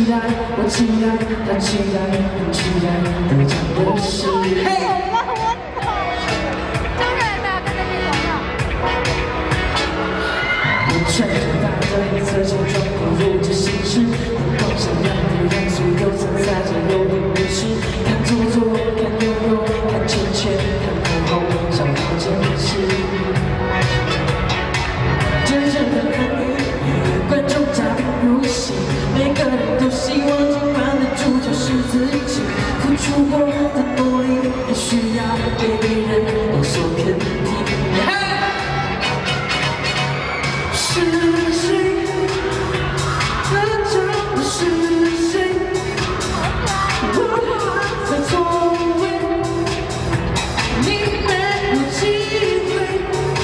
期待，我期待，他期待，很期待得奖的是。我穿着大的黑色西装，投入着心事，灯光闪亮的让所有参赛者有点迷失。看左左，看右右，看前前，看后后，想到这事。真正的男女，观众加入戏，每个人都希望今晚的主角是自己。付出过的努力，还需要被别人有所肯定。是谁？得奖的是谁？我还在错位，你没有机会。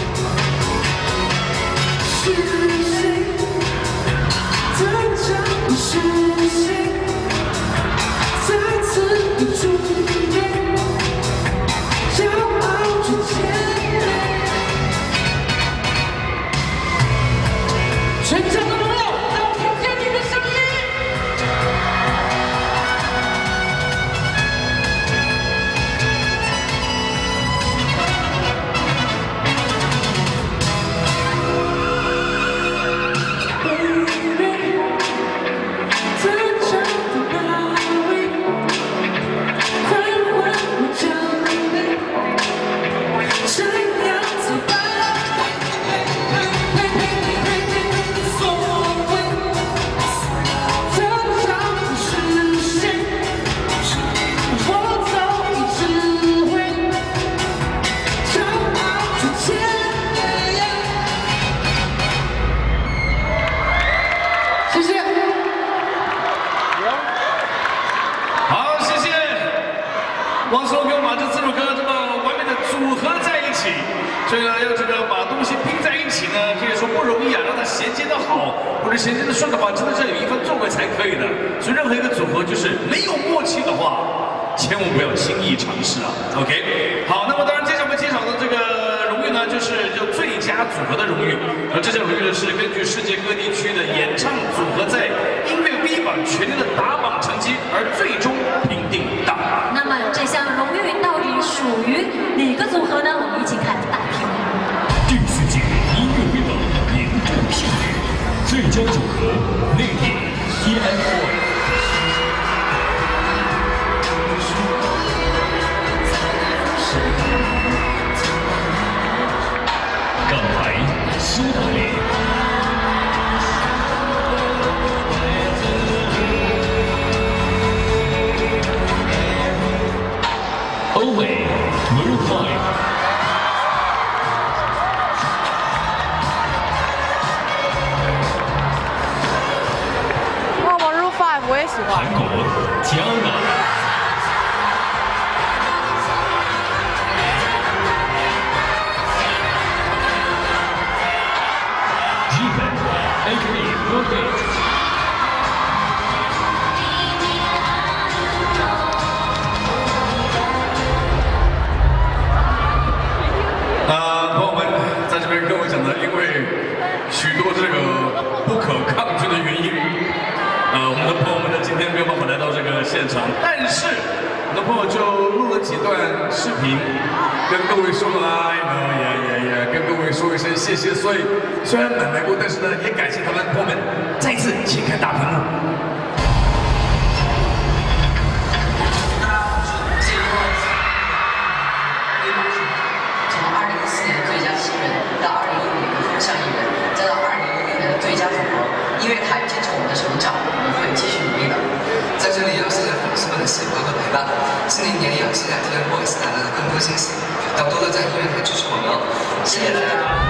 是谁？得奖的是谁？再次的祝愿，骄傲之前。全场的朋友，让我听见你的声音。Baby， 得奖的那位，快问我奖杯，谁要走吧？谢谢。 好，谢谢王松给我把这四首歌这么完美的组合在一起。所以呢，要这个把东西拼在一起呢，可以说不容易啊。让它衔接的好，或者衔接的顺的话，真的是有一番作为才可以的。所以任何一个组合，就是没有默契的话，千万不要轻易尝试啊。OK， 好，那么当然接下来我们介绍的这个荣誉呢，就是叫最佳组合的荣誉。而这项荣誉呢，是根据世界各地区的演唱组合在音乐 V 榜全年的打榜成绩而最终评定的。 那么这项荣誉到底属于哪个组合呢？我们一起看大屏幕。 第4届音乐 V 榜年度评语，最佳组合内地 TFBOYS。港台苏打绿。欧美 Maroon 5。 哇，Maroon 5我也喜欢。 韩国 Tiara。日本 AKB48。 朋友们在这边跟我讲的，因为许多这个不可抗拒的原因，我们的朋友们呢今天没有办法来到这个现场，但是我的朋友就录了几段视频，跟各位说了也跟各位说一声谢谢。所以虽然很难过，但是呢也感谢他们。朋友们再一次请看大屏幕。 音乐台见证我们的成长，我们会继续努力的。在这里也要谢谢粉丝们的喜欢和陪伴。新的一年也要期待TFBOYS带来的更多惊喜，要多多在音乐台支持我们哦。谢谢大家。